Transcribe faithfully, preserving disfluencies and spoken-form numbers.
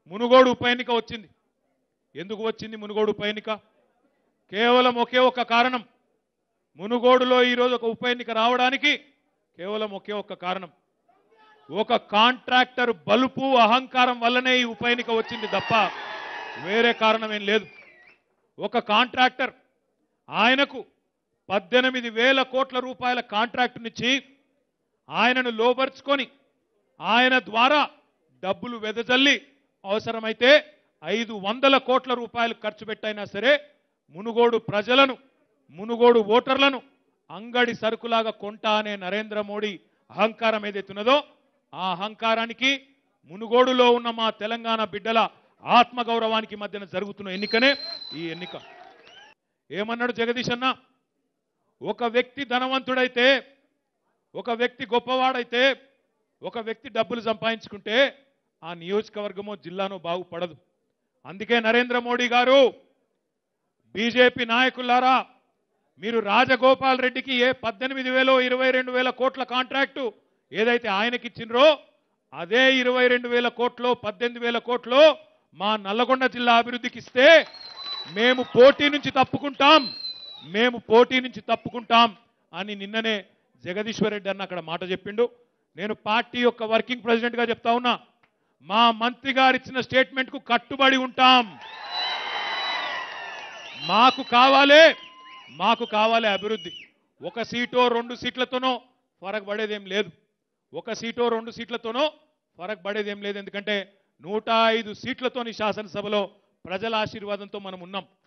మునుగోడు ఉప ఎన్నిక వచ్చింది. ఎందుకు వచ్చింది మునుగోడు ఉప ఎన్నిక? కేవలం ఒకే ఒక్క కారణం. మునుగోడులో ఈరోజు ఒక ఉప ఎన్నిక రావడానికి కేవలం ఒకే ఒక్క కారణం. ఒక కాంట్రాక్టర్ బలుపు అహంకారం వల్లనే ఈ ఉప ఎన్నిక వచ్చింది తప్ప వేరే కారణం ఏం లేదు. ఒక కాంట్రాక్టర్ ఆయనకు పద్దెనిమిది వేల కోట్ల రూపాయల కాంట్రాక్టునిచ్చి ఆయనను లోబర్చుకొని ఆయన ద్వారా డబ్బులు వెదజల్లి అవసరమైతే ఐదు వందల కోట్ల రూపాయలు ఖర్చు పెట్టైనా సరే మునుగోడు ప్రజలను మునుగోడు ఓటర్లను అంగడి సరుకులాగా కొంటా అనే నరేంద్ర మోడీ అహంకారం ఏదైతున్నదో ఆ అహంకారానికి మునుగోడులో ఉన్న మా తెలంగాణ బిడ్డల ఆత్మగౌరవానికి మధ్యన జరుగుతున్న ఎన్నికనే ఈ ఎన్నిక. ఏమన్నాడు జగదీష్ అన్న? ఒక వ్యక్తి ధనవంతుడైతే, ఒక వ్యక్తి గొప్పవాడైతే, ఒక వ్యక్తి డబ్బులు సంపాదించుకుంటే ఆ నియోజకవర్గమో జిల్లానో బాగుపడదు. అందుకే నరేంద్ర మోడీ గారు బీజేపీ నాయకులారా, మీరు రాజగోపాల్ రెడ్డికి ఏ పద్దెనిమిది వేలో ఇరవై రెండు వేల కోట్ల కాంట్రాక్టు ఏదైతే ఆయనకి ఇచ్చిండ్రో అదే ఇరవై రెండు వేల కోట్లు పద్దెనిమిది వేల కోట్లు మా నల్లగొండ జిల్లా అభివృద్ధికి ఇస్తే మేము పోటీ నుంచి తప్పుకుంటాం మేము పోటీ నుంచి తప్పుకుంటాం అని నిన్ననే జగదీశ్వర్ రెడ్డి అన్న అక్కడ మాట చెప్పిండు. నేను పార్టీ యొక్క వర్కింగ్ ప్రెసిడెంట్ గా చెప్తా ఉన్నా, మా మంత్రి గారు ఇచ్చిన స్టేట్మెంట్ కు కట్టుబడి ఉంటాం. మాకు కావాలే మాకు కావాలే అభివృద్ధి. ఒక సీటో రెండు సీట్లతోనో ఫరక్ పడేదేం లేదు. ఒక సీటో రెండు సీట్లతోనో ఫరక్ పడేదేం లేదు. ఎందుకంటే నూట ఐదు సీట్లతోని శాసనసభలో ప్రజల ఆశీర్వాదంతో మనం ఉన్నాం.